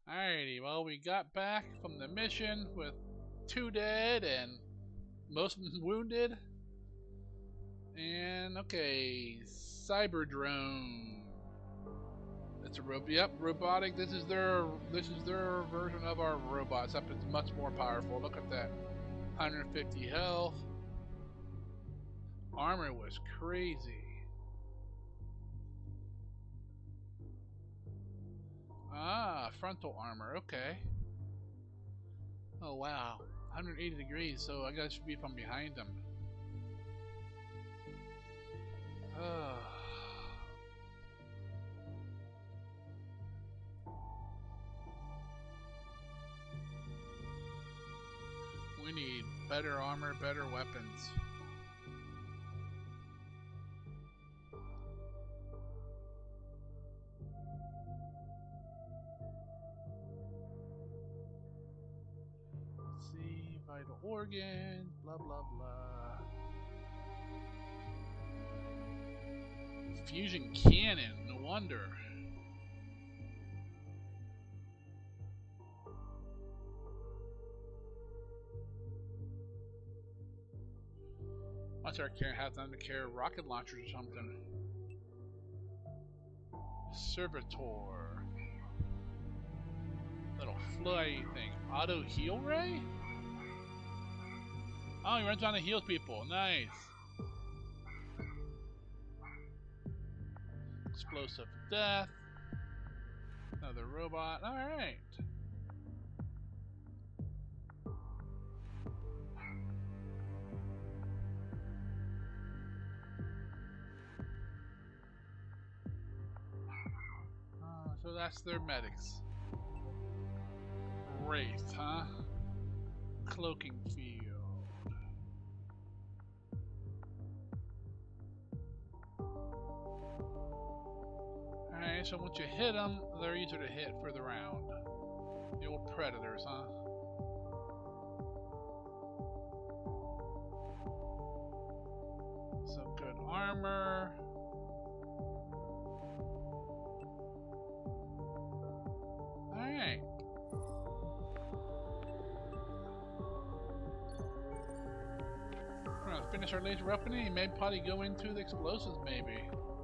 Alrighty, well, we got back from the mission with 2 dead and most of them wounded. And okay, cyber drone. It's a robotic. This is their version of our robot, except it's much more powerful. Look at that, 150 health. Armor was crazy. Ah, frontal armor. Okay. Oh wow, 180 degrees. So I guess it should be from behind them. We need better armor, better weapons. Let's see, vital organ, blah blah blah. Fusion cannon, no wonder. Watch our care have them to carry rocket launchers or something. Servitor. Little fly thing. Auto heal ray? Oh, he runs around and heals people. Nice. Explosive death. Another robot. Alright. So that's their medics. Wraith, huh? Cloaking field. Alright, so once you hit them, they're easier to hit for the round. The old predators, huh? So good armor. Alright. We're gonna finish our laser weaponing and maybe probably go into the explosives maybe.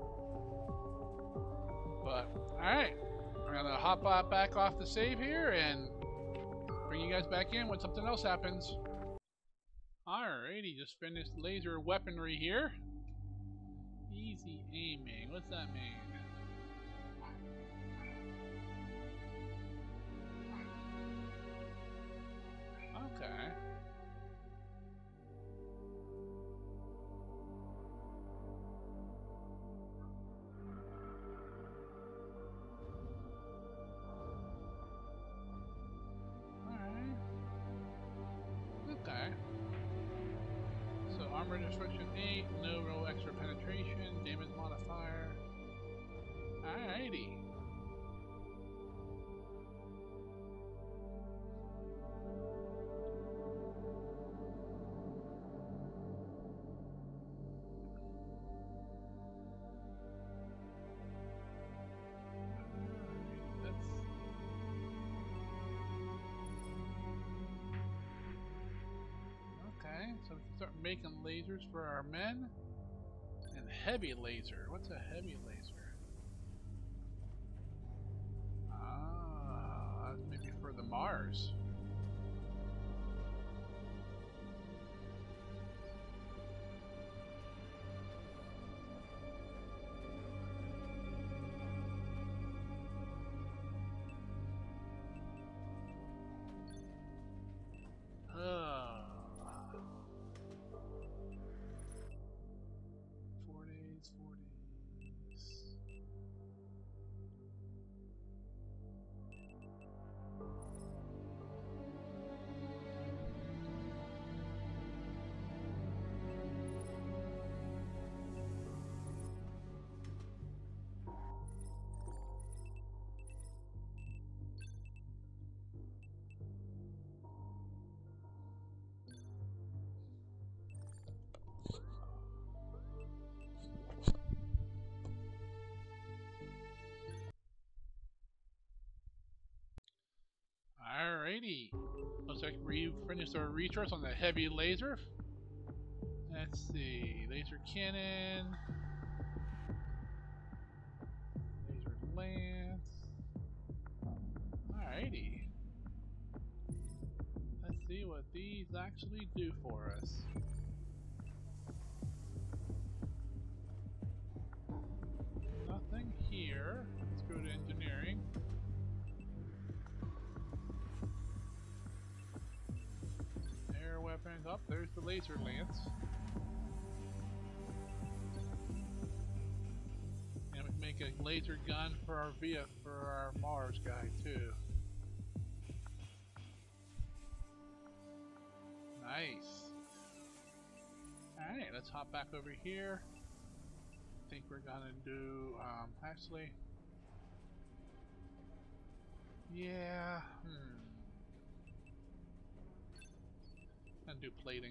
But alright. We're gonna hop back off the save here and bring you guys back in when something else happens. Alrighty, just finished laser weaponry here. Easy aiming. What's that mean? Okay. Alright. Okay. So armor destruction 8, no real extra penetration, damage modifier. Alrighty. So we can start making lasers for our men. And heavy laser. What's a heavy laser? Ah, maybe for the Mars. Alrighty. Looks like we finished our research on the heavy laser. Let's see. Laser cannon. Laser lance. Alrighty. Let's see what these actually do for us. Nothing here. Let's go to engineering. Air weapons. Up, there's the laser lance. And we can make a laser gun for our Mars guy too. Nice. Alright, let's hop back over here. I think we're gonna do, actually, yeah, gonna do plating.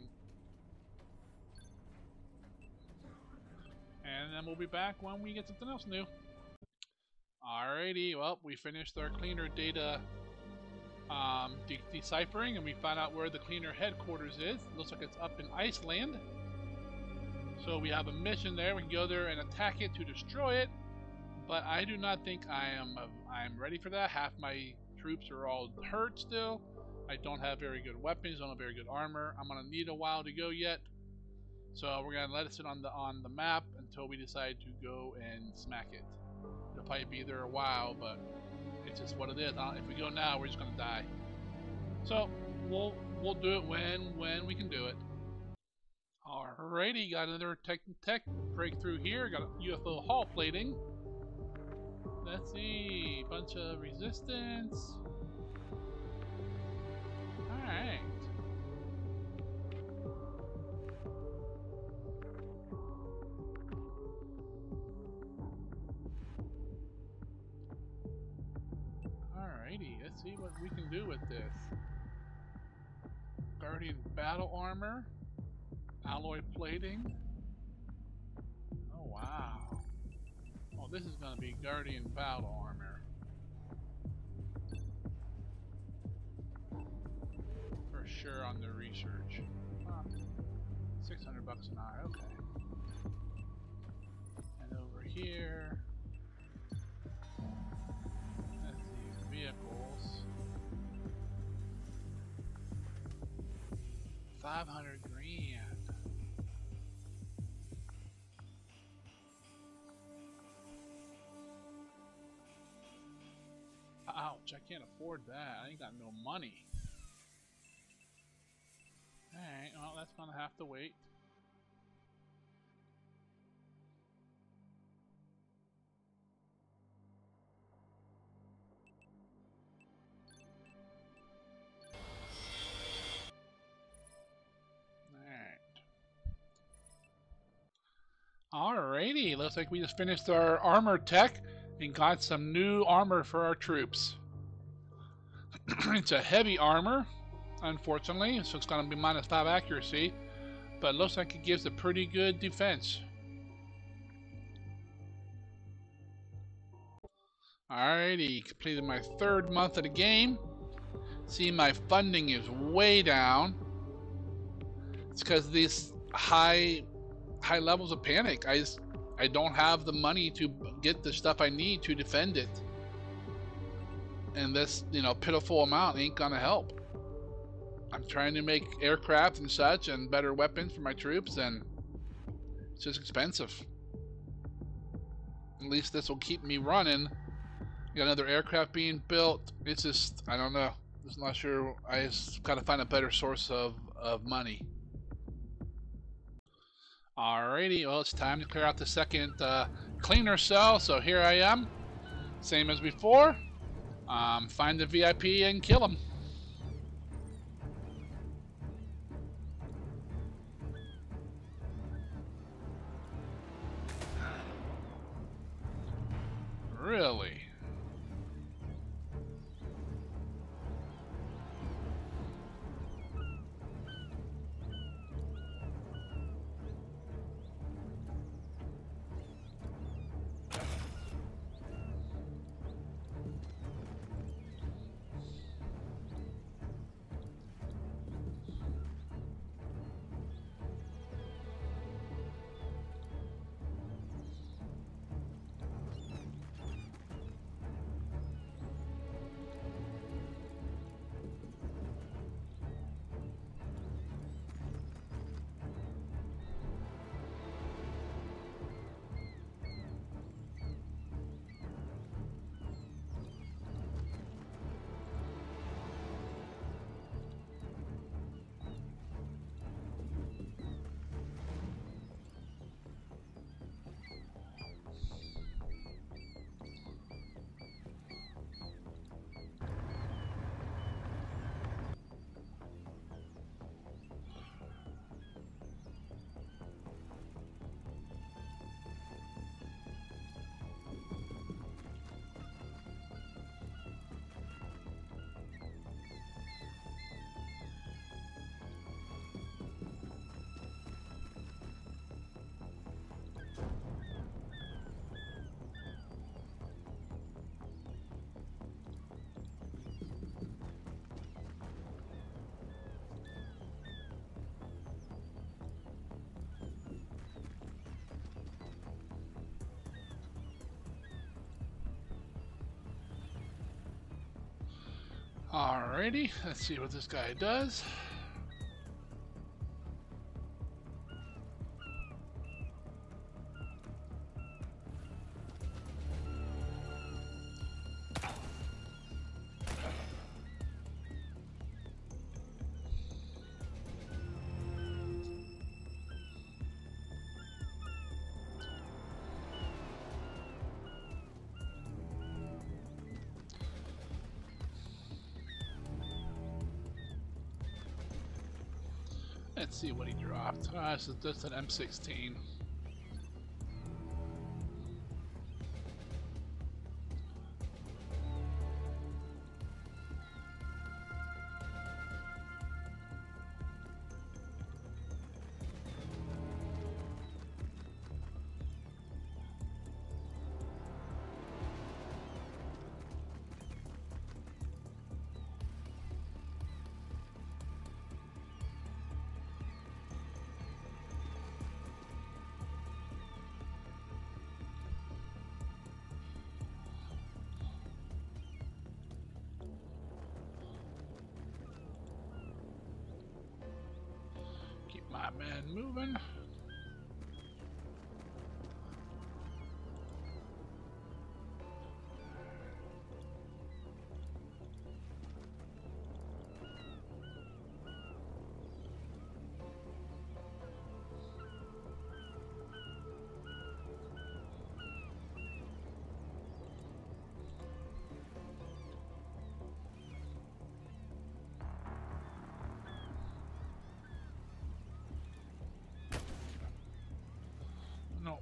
And then we'll be back when we get something else new. Alrighty, well, we finished our cleaner data deciphering, and we found out where the cleaner headquarters is. Looks like it's up in Iceland. So we have a mission there. We can go there and attack it to destroy it. But I do not think I'm ready for that. Half my troops are all hurt still. I don't have very good weapons. Don't have very good armor. I'm gonna need a while to go yet. So we're gonna let it sit on the map until we decide to go and smack it. It'll probably be there a while, but it's just what it is. If we go now, we're just gonna die. So we'll do it when we can do it. Alrighty, got another tech breakthrough here. Got a UFO hull plating. Let's see, bunch of resistance. Alright. Alrighty, let's see what we can do with this. Guardian battle armor. Alloy plating. Oh wow. Oh, this is gonna be Guardian battle armor. For sure on the research. $600 an hour, okay. And over here. Let's see, vehicles. 500 grand. Ouch, I can't afford that. I ain't got no money. Alright, well, that's gonna have to wait. Alrighty, looks like we just finished our armor tech and got some new armor for our troops. It's a heavy armor, unfortunately, so it's going to be -5 accuracy, but it looks like it gives a pretty good defense. Alrighty, completed my 3rd month of the game. See, my funding is way down. It's because of these high levels of panic. I don't have the money to get the stuff I need to defend it. And this, pitiful amount ain't gonna help. I'm trying to make aircraft and such and better weapons for my troops, and it's just expensive. At least this will keep me running. Got another aircraft being built. It's just, I don't know. Just not sure. I just gotta find a better source of money. Alrighty, well, it's time to clear out the second cleaner cell, so here I am. Same as before. Find the VIP and kill him. Really? Alrighty, let's see what this guy does. Let's see what he dropped. This is just an M16. My man moving. No.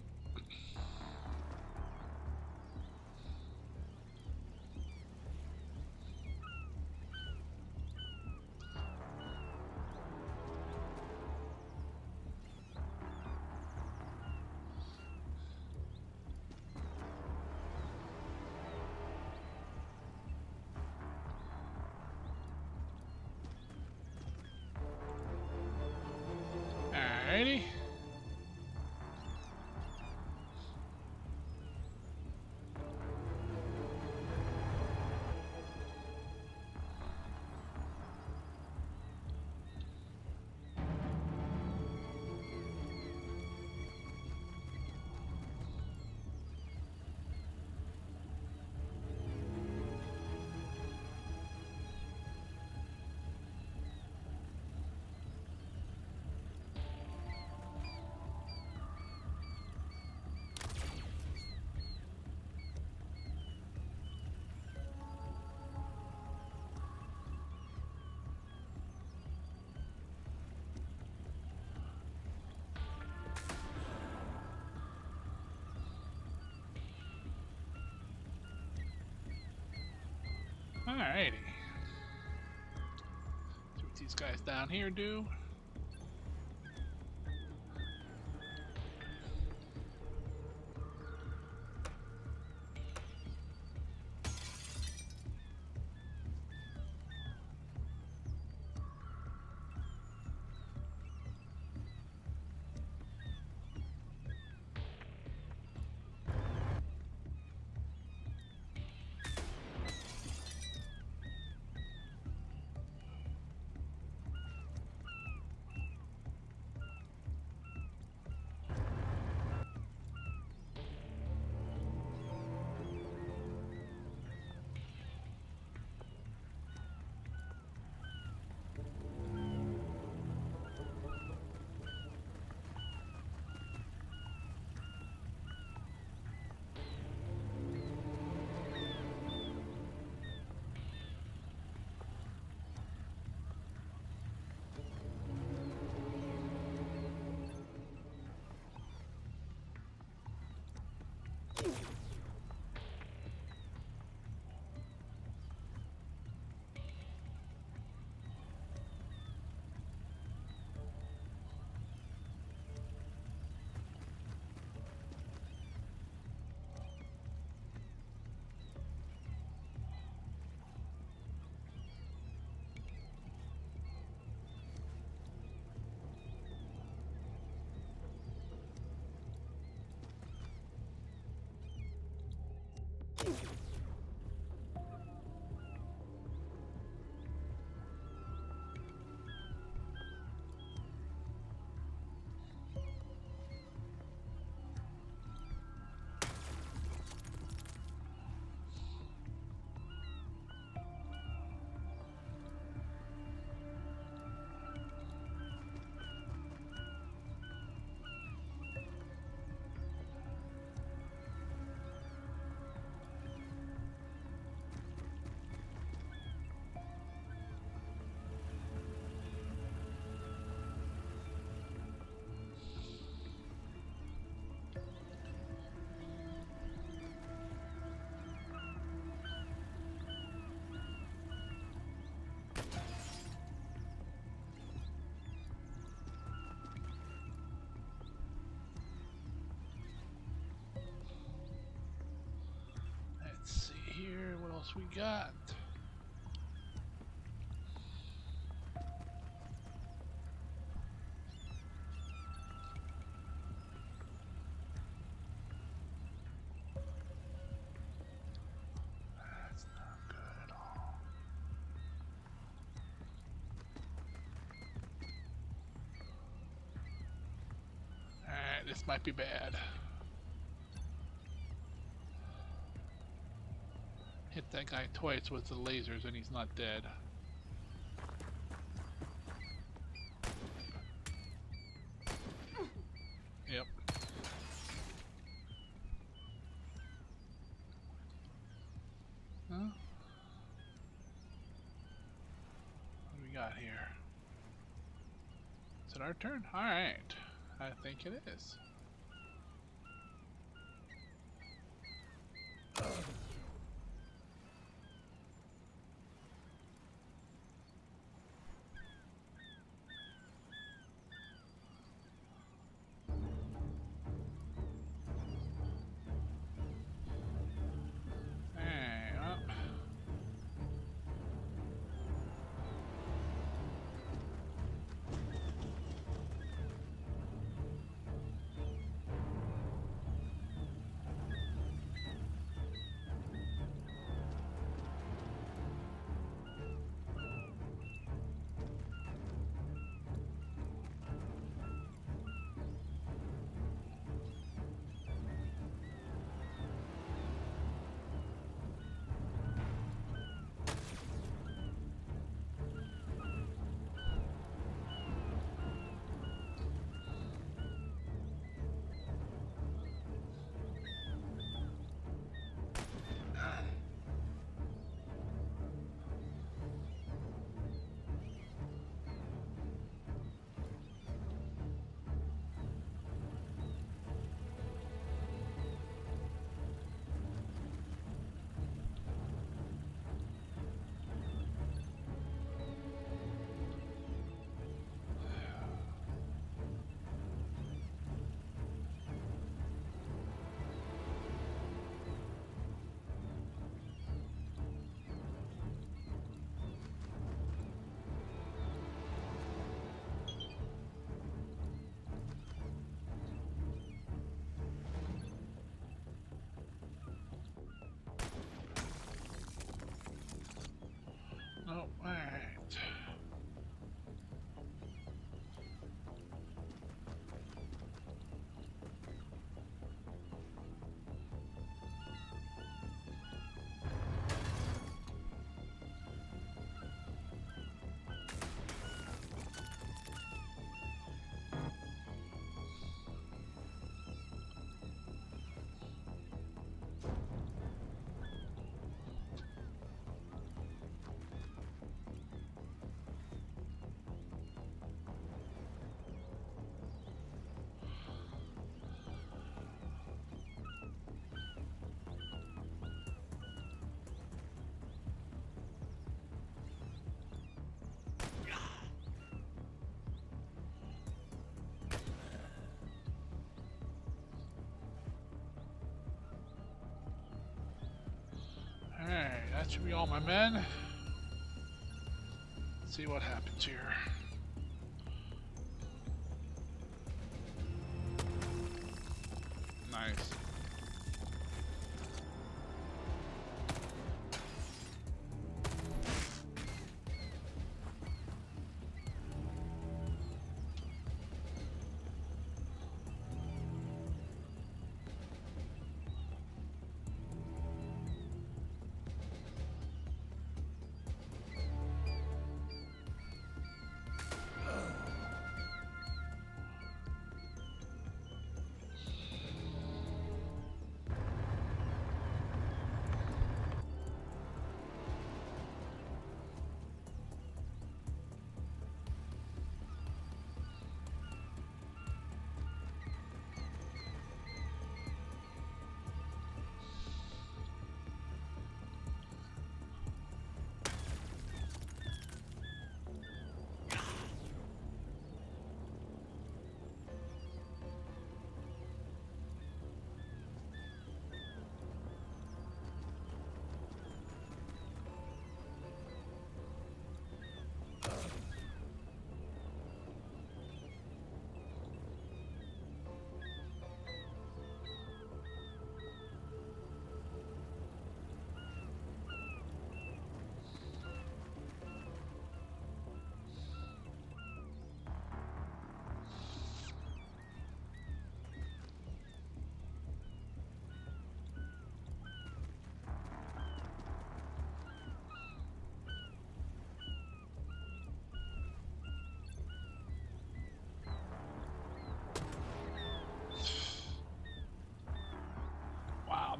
Alrighty. Alrighty. See what these guys down here do. else we got? That's not good at all. Alright, this might be bad. Hit that guy twice with the lasers and he's not dead. Yep. Huh? What do we got here? Is it our turn? Alright. I think it is. Oh, alright. Alright, that should be all my men. Let's see what happens here. Nice.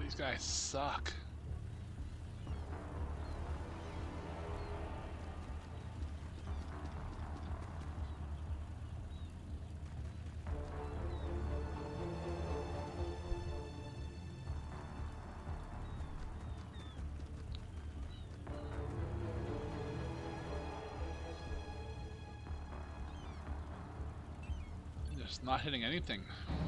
These guys suck. Just not hitting anything.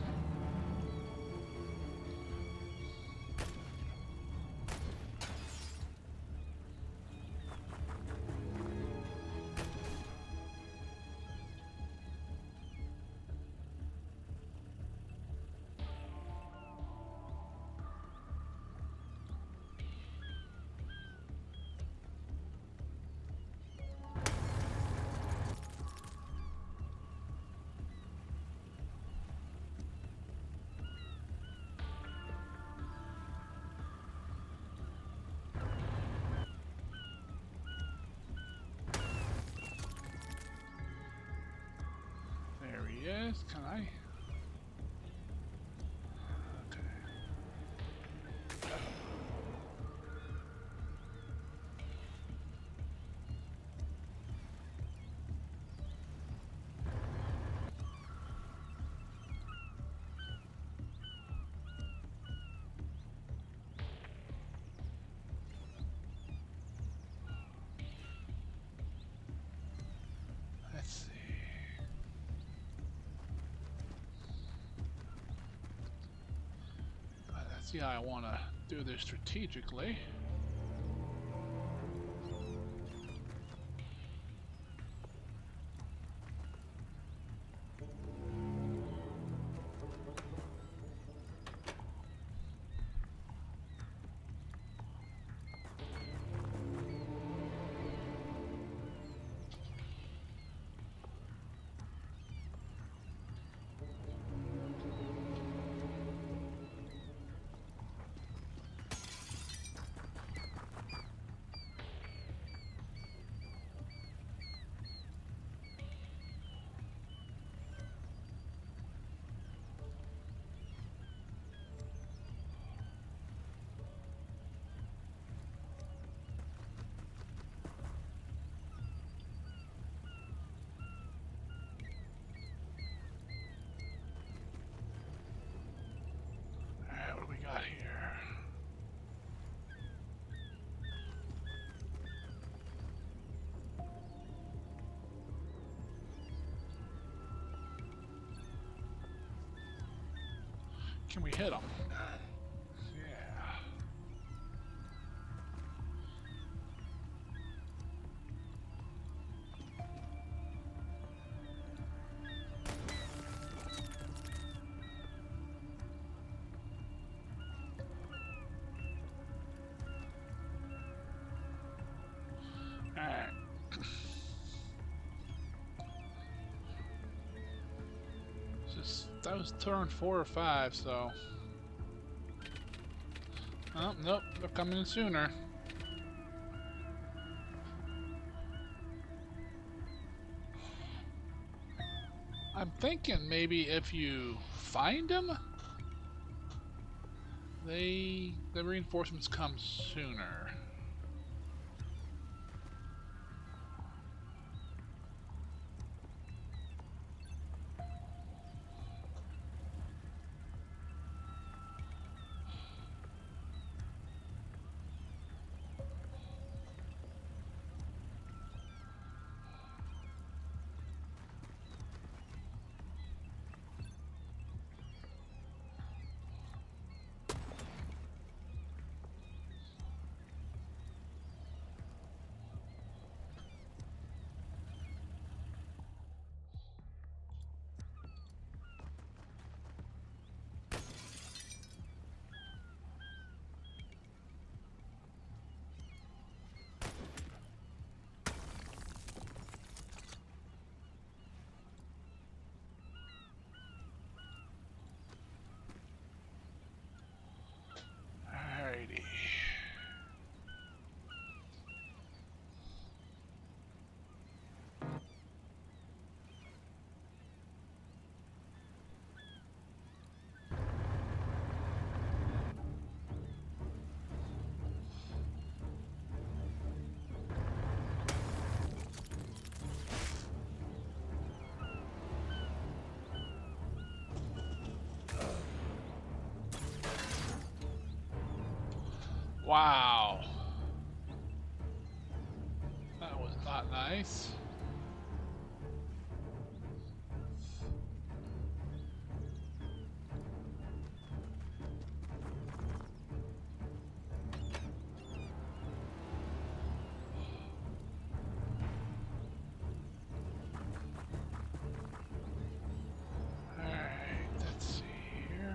Yes, can I? Okay. Let's see. See how I want to do this strategically. Alright, what do we got here? Can we hit them? Yeah. Alright. That was turn 4 or 5, so... Oh, nope, they're coming in sooner. I'm thinking maybe if you find them, the reinforcements come sooner. Wow. That was not nice. Alright, let's see here.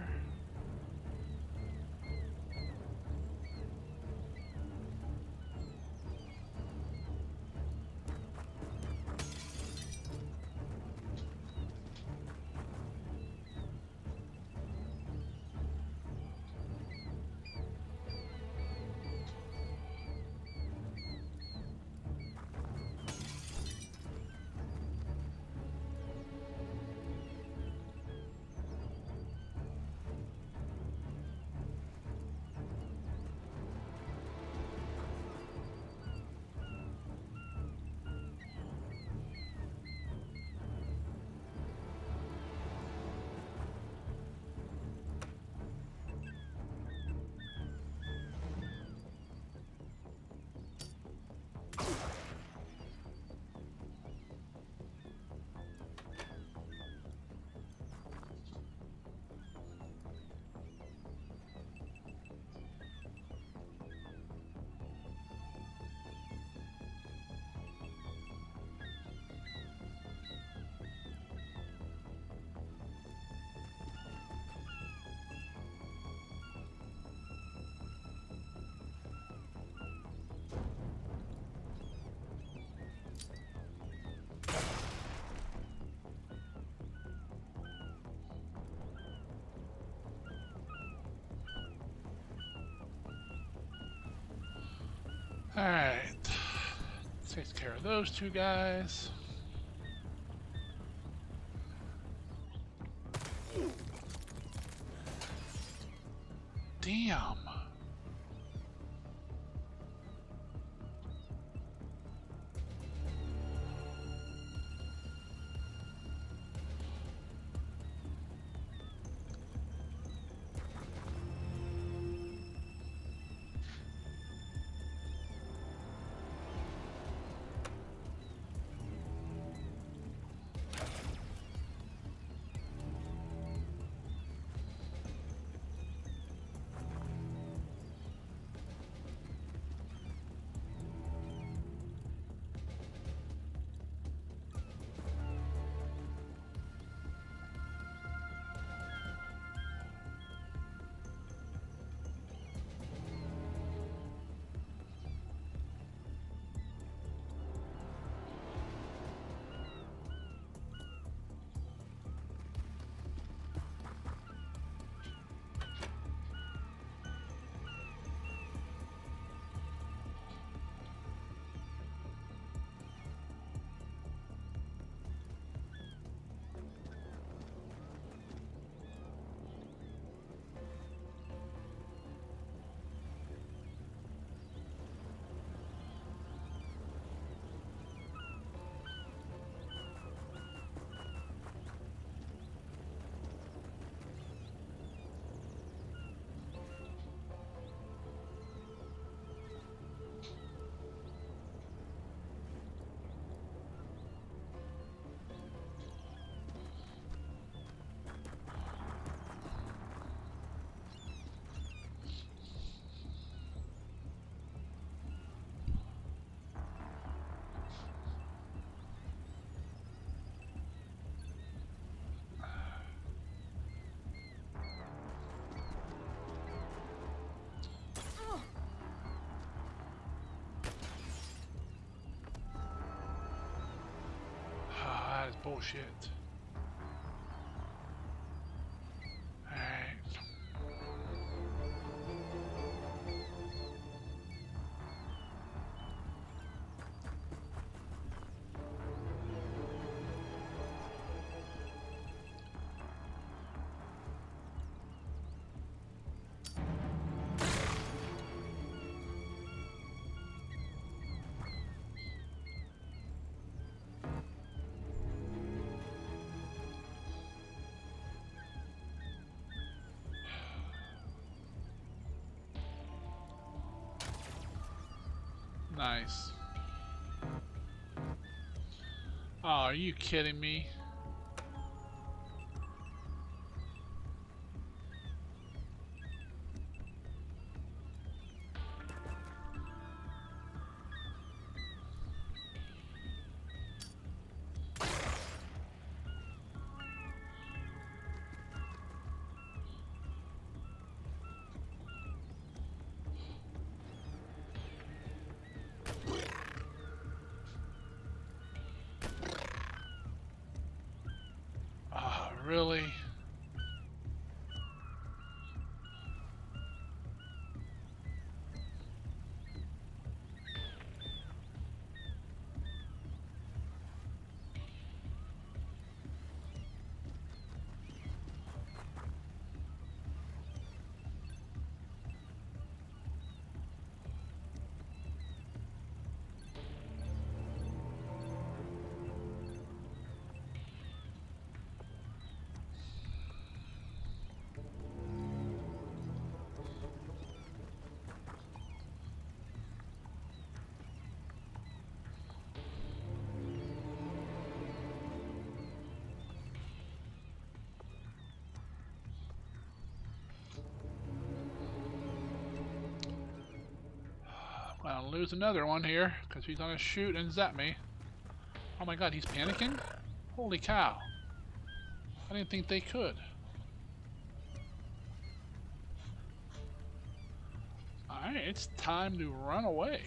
Alright. Takes care of those two guys. Damn. That is bullshit. Alright. Nice. Oh, are you kidding me? Oh, really? I'm gonna lose another one here because he's gonna shoot and zap me. Oh my god, he's panicking? Holy cow. I didn't think they could. Alright, it's time to run away.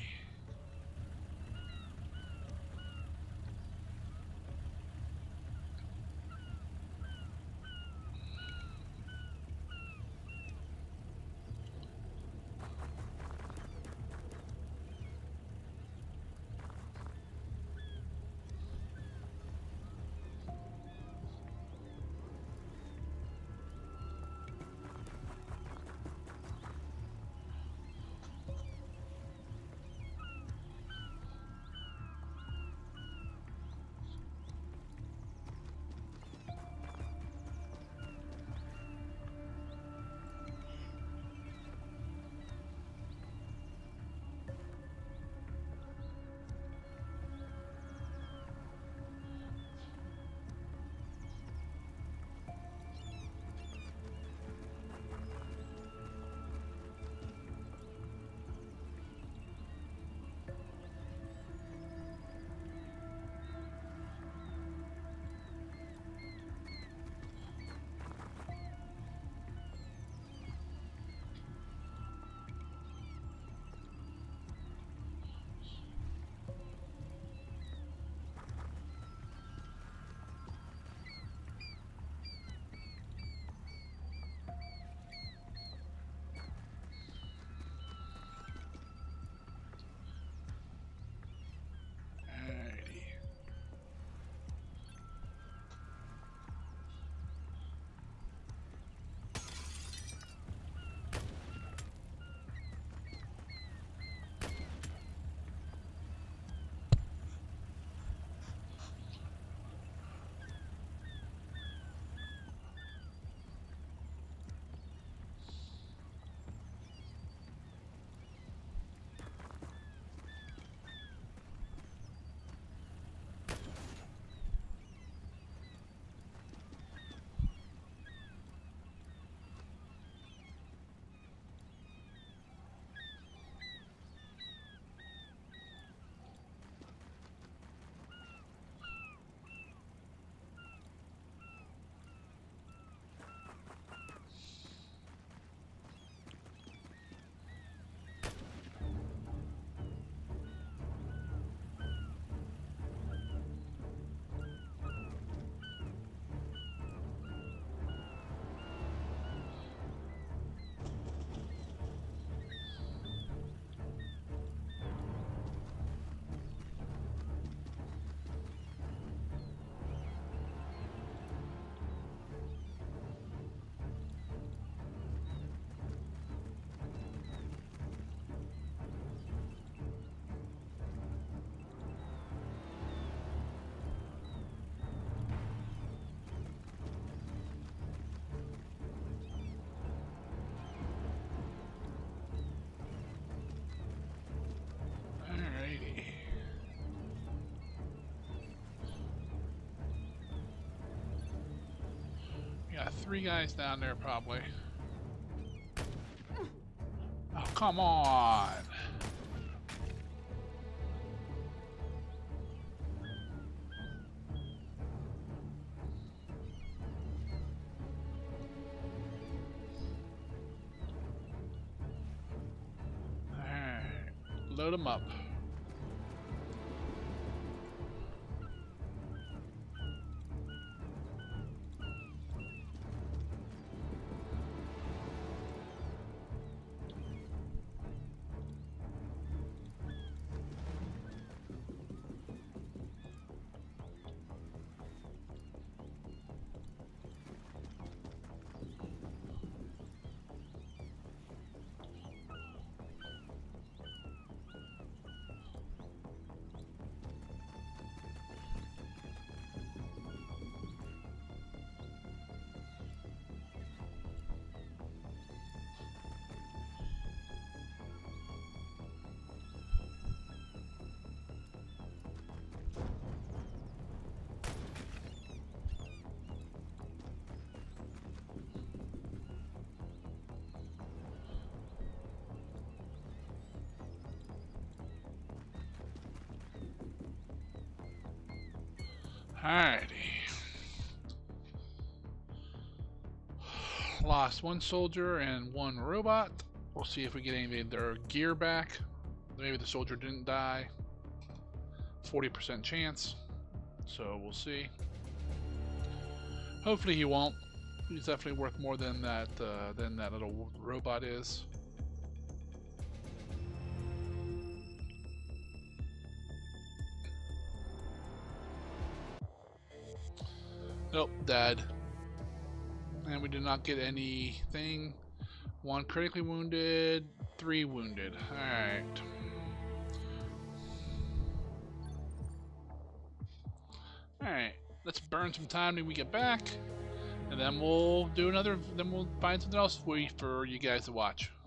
3 guys down there, probably. Oh, come on! Alright. Load them up. Alrighty. Lost 1 soldier and 1 robot. We'll see if we get any of their gear back. Maybe the soldier didn't die. 40% chance. So we'll see. Hopefully he won't. He's definitely worth more than that little robot is. Nope, dead. And we did not get anything. 1 critically wounded, 3 wounded. Alright. Alright, let's burn some time when we get back. And then we'll do another, then we'll find something else for you guys to watch.